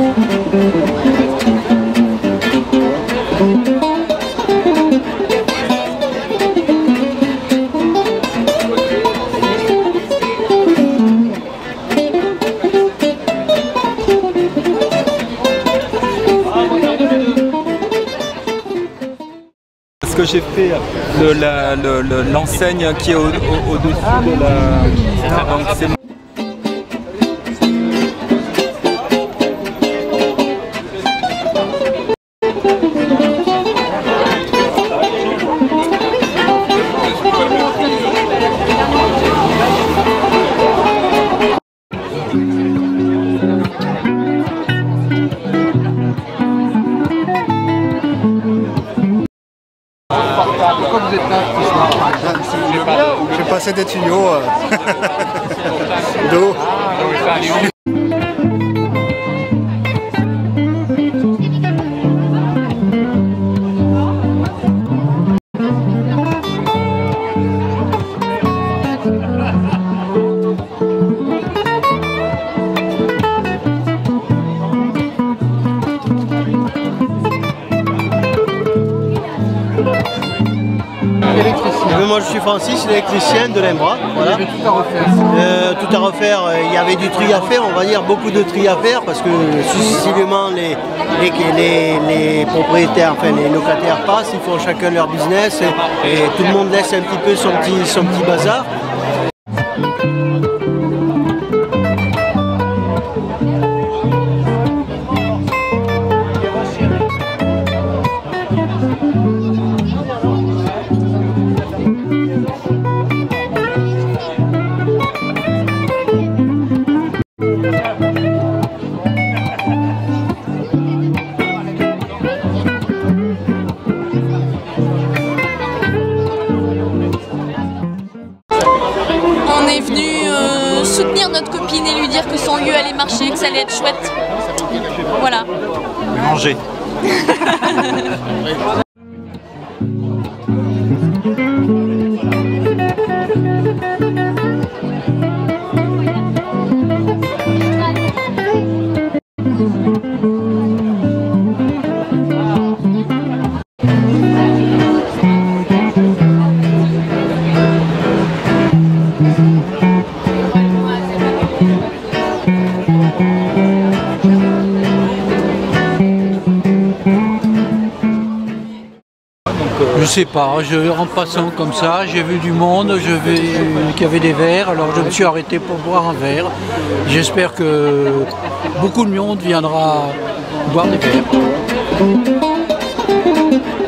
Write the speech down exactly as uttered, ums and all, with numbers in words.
Ce que j'ai fait de l'enseigne le, qui est au-dessus au, au de la... Donc c'est... Pourquoi vous êtes là ce soir? J'ai passé des tuyaux euh, d'eau. Moi je suis Francis, l'électricien de l'Embra. Voilà. Il y avait tout à refaire. Euh, tout à refaire, euh, il y avait du tri à faire, on va dire beaucoup de tri à faire parce que successivement les, les, les, les propriétaires, enfin les locataires passent, ils font chacun leur business et, et tout le monde laisse un petit peu son petit, son petit bazar. On est venu euh, soutenir notre copine et lui dire que son lieu allait marcher, que ça allait être chouette. Voilà. Manger. Je sais pas, je, en passant comme ça, j'ai vu du monde, je vais, qu'il y avait des verres, alors je me suis arrêté pour boire un verre. J'espère que beaucoup de monde viendra boire des verres.